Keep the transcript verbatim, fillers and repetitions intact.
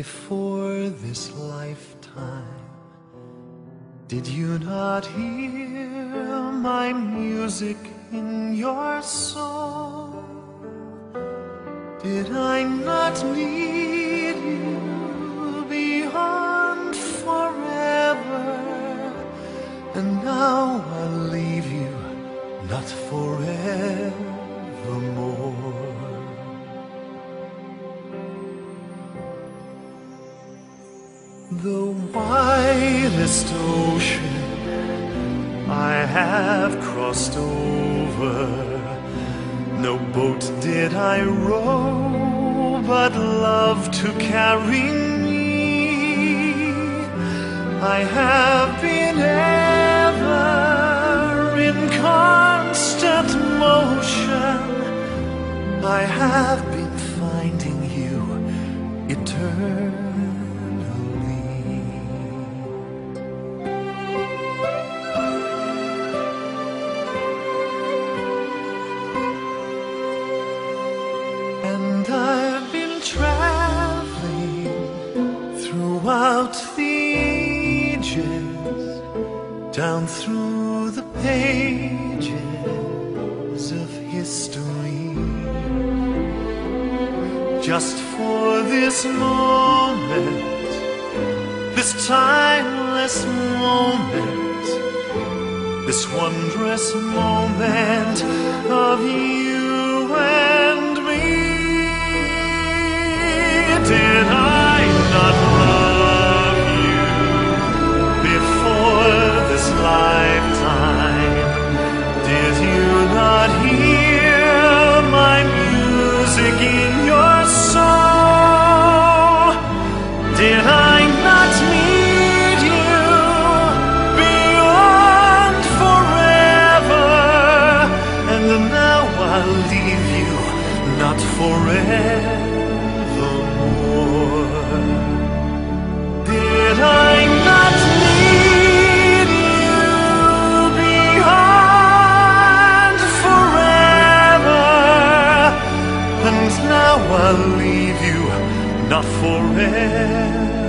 before this lifetime? Did you not hear my music in your song? Did I not need you beyond forever? And now I'll leave you, not forevermore. The widest ocean I have crossed over, no boat did I row, but love to carry me. I have been ever in constant motion. I have been finding you eternally. And I've been traveling throughout the ages, down through the pages of history, just for this moment, this timeless moment, this wondrous moment of you and me. Did I not love you before this lifetime? Did you not hear my music in your soul? Did I not need you beyond forever? And now I'll leave you, not forever. Did I not need you beyond forever? And now I'll leave you, not forever.